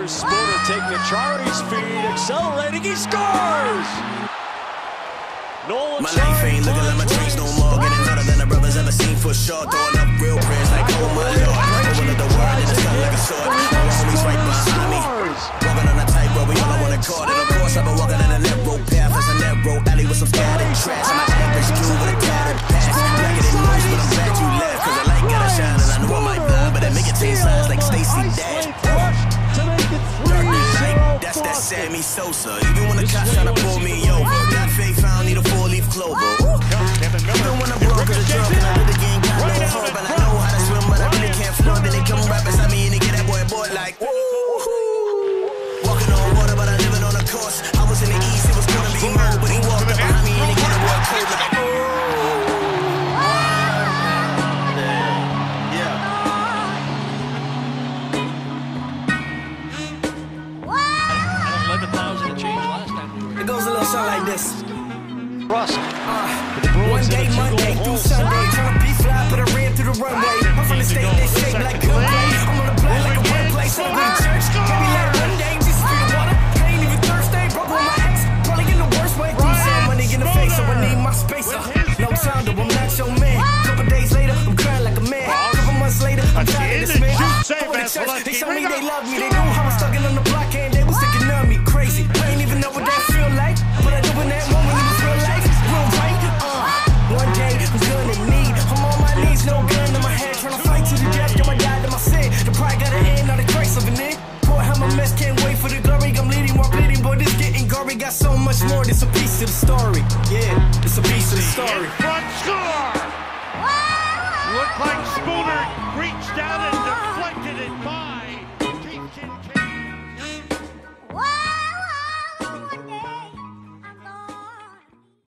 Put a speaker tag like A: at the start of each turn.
A: Here's Spooner taking Achari's feed, accelerating, he scores! Nolan
B: my life ain't looking like my dreams no more. Getting harder than the brothers ever seen for sure. Throwing up real prayers like, oh my lord. Open up the word and it's cut like a sword. My homies right behind me. Walking on a tightrope, we all on one accord. And of course, I've been walking in a narrow path. It's a narrow alley with some scattered trash. I'm an average dude with a tattered past. Blacker than most, but I'm glad you left. Cause the light gotta shine and I know I might die. But I make it 10 signs like Stacey Dash. That's that Sammy Sosa. Even when the cops tryna pull me over, got faith, I don't need a 4-leaf clover. Even when I'm broke or drunk and I really ain't got no hope, and I know how to swim, but I really can't float. Then they come right beside me and they get that boy like woo. Walking on water, but I living on a course. I was in the east, it was gonna be more, but he walked up behind me and he get that boy cold like like this.
A: Russell.
B: One day, Monday through Sunday, tryna be fly, but I ran through the runway. I'm from the state that shape like good play. I'm on the block like a one place. I'm going to church. Maybe like one day, just free the water. I ain't even thirsty. Broke with my ex, probably in the worst way. Threw some money in the face, so I need my space. No time, though, I'm not your man. Couple days later, I'm crying like a man. Couple months later, I'm tired of this man. They told me they love me. They knew I was stuck in on the block and they was thinking of me. Crazy. I ain't even know what that feel like. But I knew in that moment it was real life, real right. One day I'm gonna need. I'm on my knees, no gun in my head, trying to fight to the death. Yo, I died in my sin. The pride gotta end, now the Christ of an end. Boy, how my mess can't wait for the glory. I'm leading while bleeding, boy, this getting gory. Got so much more. This a piece of the story. Yeah, it's a piece of the story.
C: Front score. Look like Spooner.